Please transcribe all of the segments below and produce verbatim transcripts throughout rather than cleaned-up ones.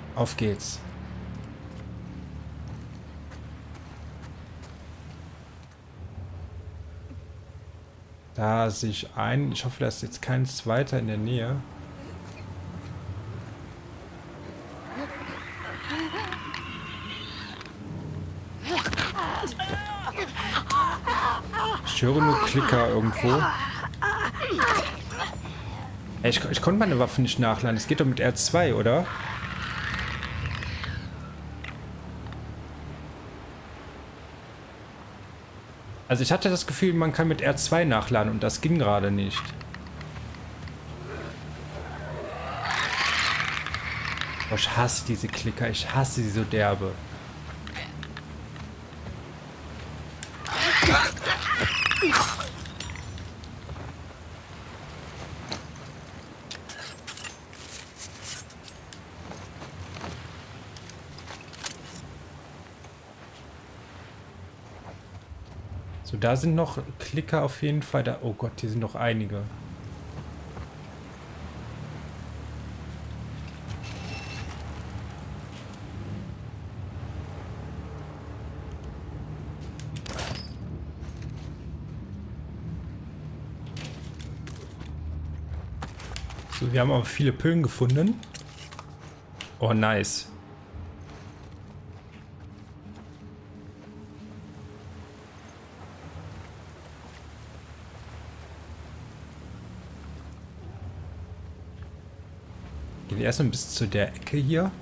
Auf geht's. Da sehe ich ein. Ich hoffe, da ist jetzt kein zweiter in der Nähe. Ich höre nur Klicker irgendwo. Ey, ich, ich konnte meine Waffe nicht nachladen. Es geht doch mit R zwei, oder? Also ich hatte das Gefühl, man kann mit R zwei nachladen und das ging gerade nicht. Oh, ich hasse diese Klicker. Ich hasse sie so derbe. So, da sind noch Klicker auf jeden Fall. Da, oh Gott, hier sind noch einige. So, wir haben aber viele Pillen gefunden. Oh, nice. Gehen wir erstmal bis zu der Ecke hier.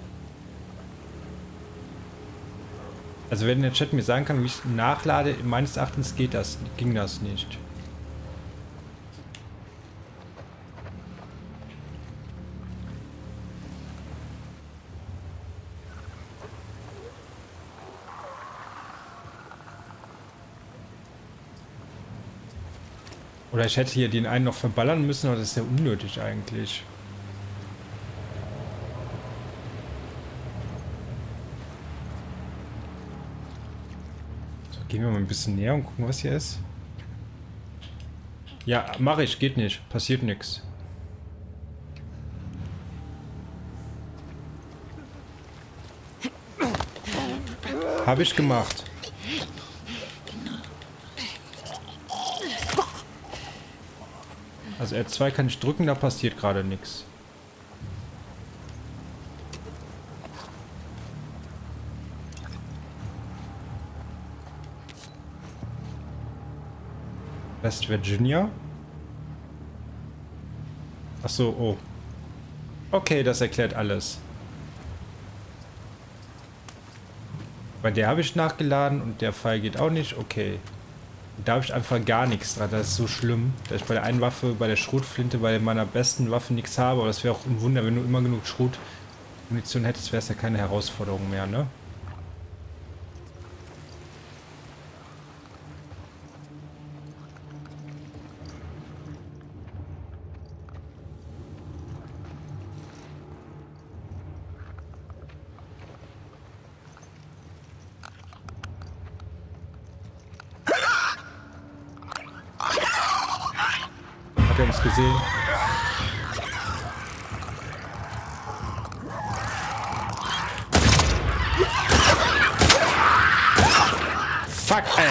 Also wenn der Chat mir sagen kann, wie ich nachlade, meines Erachtens geht das, ging das nicht. Oder ich hätte hier den einen noch verballern müssen, aber das ist ja unnötig eigentlich. So, gehen wir mal ein bisschen näher und gucken, was hier ist. Ja, mache ich, geht nicht, passiert nichts. Habe ich gemacht. Also R zwei kann ich drücken, da passiert gerade nichts. West Virginia. Ach so, oh. Okay, das erklärt alles. Bei der habe ich nachgeladen und der Pfeil geht auch nicht. Okay. Da habe ich einfach gar nichts dran. Das ist so schlimm, dass ich bei der einen Waffe, bei der Schrotflinte, bei meiner besten Waffe nichts habe. Aber das wäre auch ein Wunder, wenn du immer genug Schrotmunition hättest, wäre es ja keine Herausforderung mehr, ne? Hat er uns gesehen? Fuck, ey!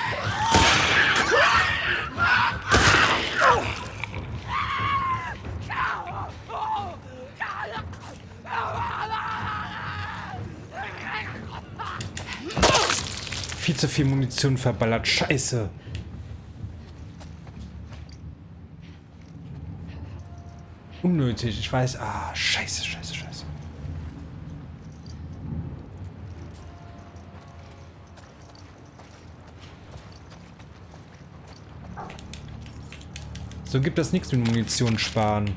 Viel zu viel Munition verballert. Scheiße! Unnötig, ich weiß. Ah, scheiße, scheiße, scheiße. So gibt das nichts mit Munition sparen.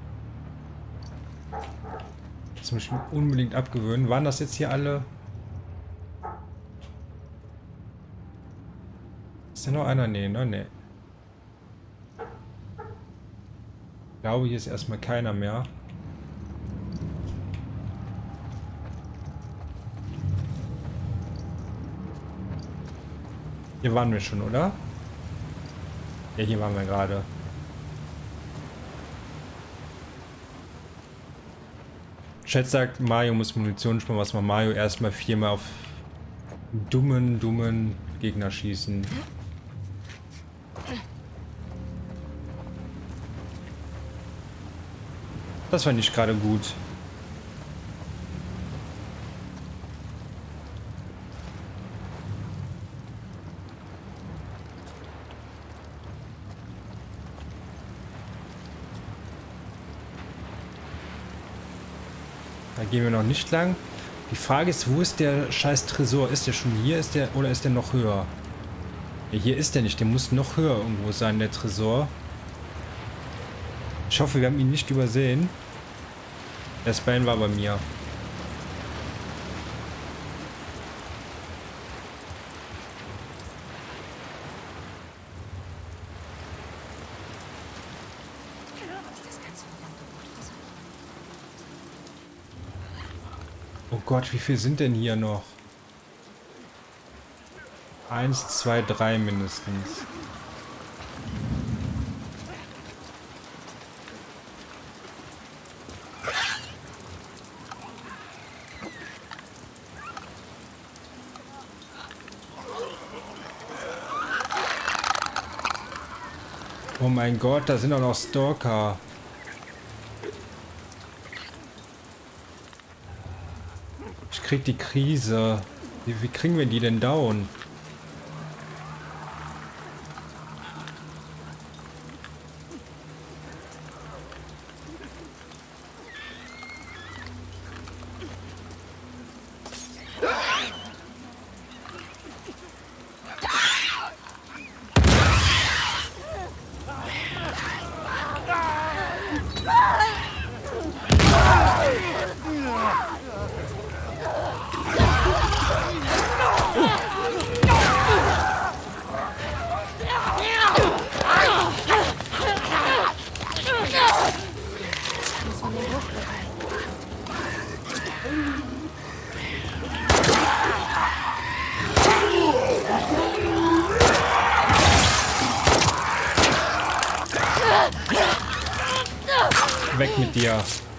Das muss ich mir unbedingt abgewöhnen. Waren das jetzt hier alle? Ist da noch einer? Nee, ne? Nee. Ich glaube, hier ist erstmal keiner mehr. Hier waren wir schon, oder? Ja, hier waren wir gerade. Chat sagt, Mario muss Munition sparen. Was macht Mario? Erstmal viermal auf dummen, dummen Gegner schießen. Das war nicht gerade gut. Da gehen wir noch nicht lang. Die Frage ist, wo ist der scheiß Tresor? Ist der schon hier? Ist der oder ist der noch höher? Ja, hier ist der nicht. Der muss noch höher irgendwo sein, der Tresor. Ich hoffe, wir haben ihn nicht übersehen. Der Spain war bei mir. Oh Gott, wie viel sind denn hier noch? Eins, zwei, drei mindestens. Oh mein Gott, da sind auch noch Stalker. Ich krieg die Krise. Wie, wie kriegen wir die denn down? Weg mit dir.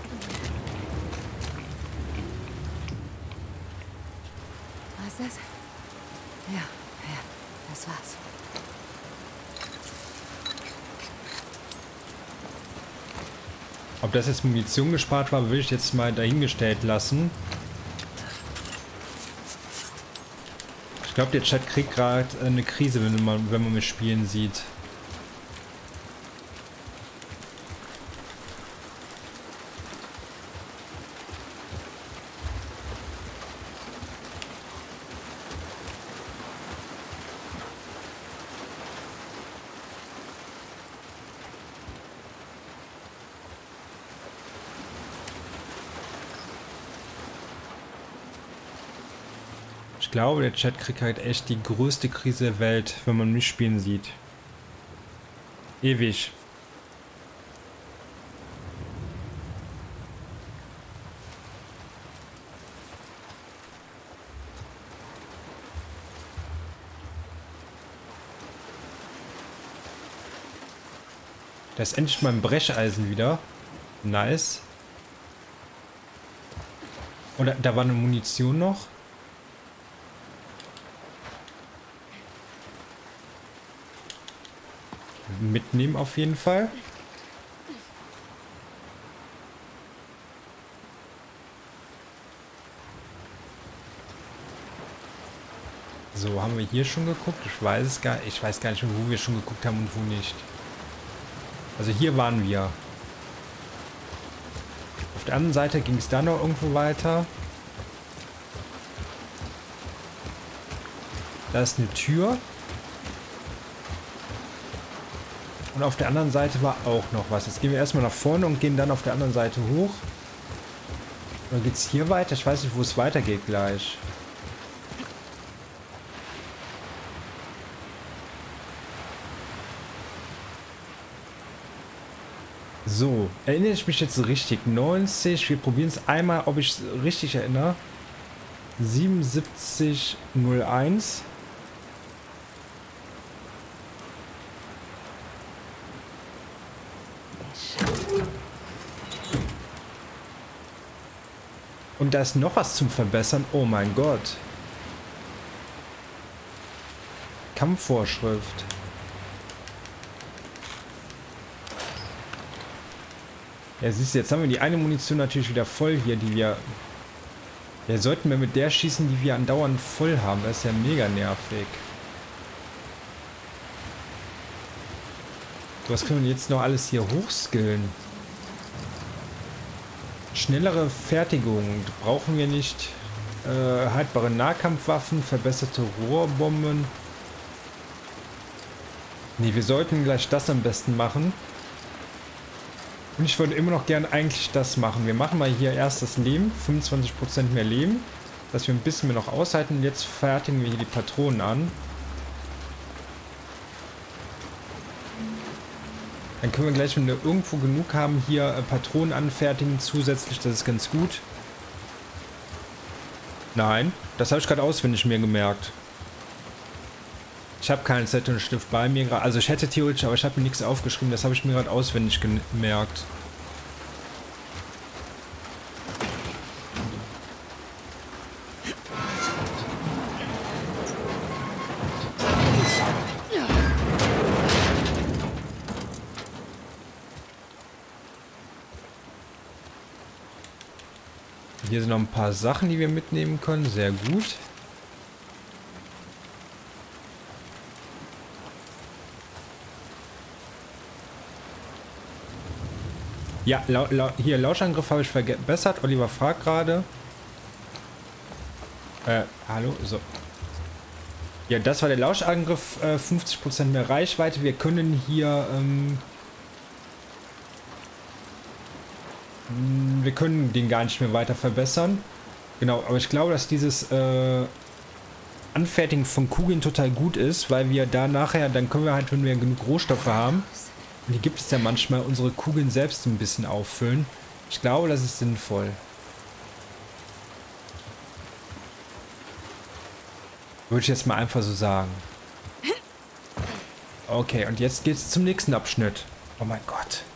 Was ist das? Ja, ja, das war's. Ob das jetzt Munition gespart war, will ich jetzt mal dahingestellt lassen. Ich glaube, der Chat kriegt gerade eine Krise, wenn man, wenn man mich spielen sieht. Ich glaube, der Chat kriegt halt echt die größte Krise der Welt, wenn man mich spielen sieht. Ewig. Da ist endlich mein Brecheisen wieder. Nice. Und da, da war eine Munition noch. Mitnehmen auf jeden Fall. So, haben wir hier schon geguckt? Ich weiß es gar ich weiß gar nicht, wo wir schon geguckt haben und wo nicht. Also hier waren wir. Auf der anderen Seite ging es da noch irgendwo weiter. Da ist eine Tür. Und auf der anderen Seite war auch noch was. Jetzt gehen wir erstmal nach vorne und gehen dann auf der anderen Seite hoch. Oder geht es hier weiter? Ich weiß nicht, wo es weitergeht gleich. So, erinnere ich mich jetzt richtig? neunzig, wir probieren es einmal, ob ich es richtig erinnere. siebenundsiebzig null eins. Und da ist noch was zum Verbessern. Oh mein Gott. Kampfvorschrift. Ja, siehst du, jetzt haben wir die eine Munition natürlich wieder voll hier, die wir... Ja, sollten wir mit der schießen, die wir andauernd voll haben. Das ist ja mega nervig. Was können wir jetzt noch alles hier hochskillen? Schnellere Fertigung brauchen wir nicht. Äh, haltbare Nahkampfwaffen, verbesserte Rohrbomben. Ne, wir sollten gleich das am besten machen. Und ich würde immer noch gern eigentlich das machen. Wir machen mal hier erst das Leben, fünfundzwanzig Prozent mehr Leben, dass wir ein bisschen mehr noch aushalten. Jetzt fertigen wir hier die Patronen an. Dann können wir gleich, wenn wir irgendwo genug haben, hier äh, Patronen anfertigen zusätzlich. Das ist ganz gut. Nein, das habe ich gerade auswendig mir gemerkt. Ich habe keinen Zettel und Stift bei mir gerade. Also ich hätte theoretisch, aber ich habe mir nichts aufgeschrieben. Das habe ich mir gerade auswendig gemerkt. Hier sind noch ein paar Sachen, die wir mitnehmen können. Sehr gut. Ja, lau lau hier Lauschangriff habe ich verbessert. Oliver fragt gerade. Äh, hallo? So. Ja, das war der Lauschangriff. Äh, fünfzig Prozent mehr Reichweite. Wir können hier... Ähm, wir können den gar nicht mehr weiter verbessern. Genau, aber ich glaube, dass dieses äh, Anfertigen von Kugeln total gut ist, weil wir da nachher, dann können wir halt, wenn wir genug Rohstoffe haben, und die gibt es ja manchmal, unsere Kugeln selbst ein bisschen auffüllen. Ich glaube, das ist sinnvoll. Würde ich jetzt mal einfach so sagen. Okay, und jetzt geht es zum nächsten Abschnitt. Oh mein Gott.